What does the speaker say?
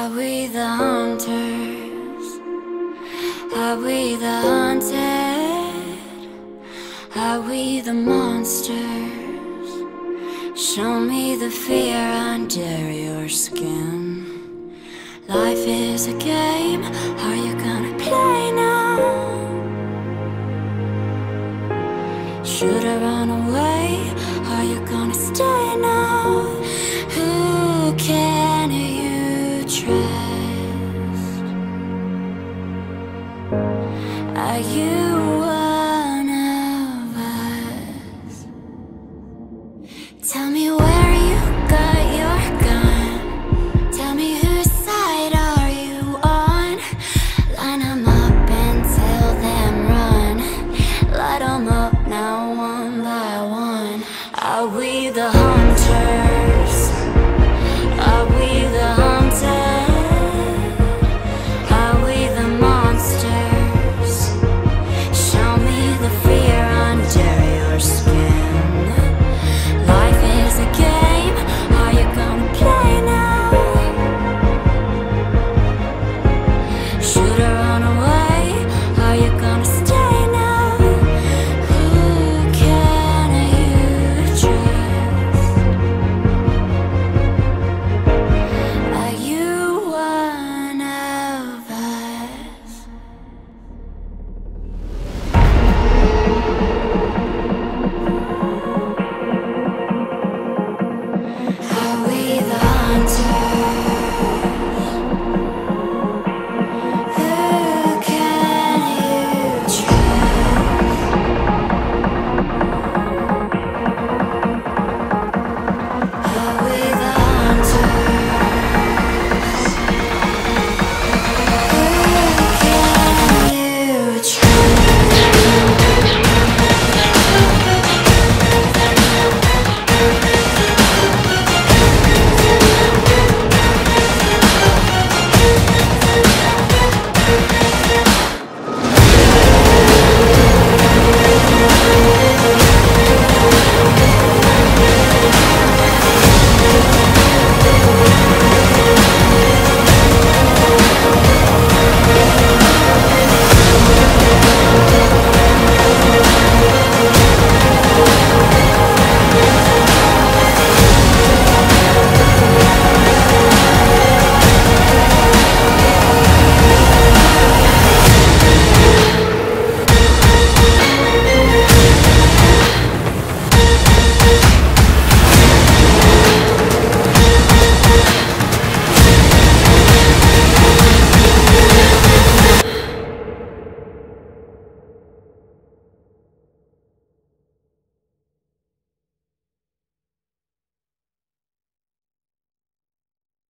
Are we the hunters? Are we the hunted? Are we the monsters? Show me the fear under your skin. Life is a game, are you gonna play now? Should I run away, are you gonna stay now? Who can you trust? Are you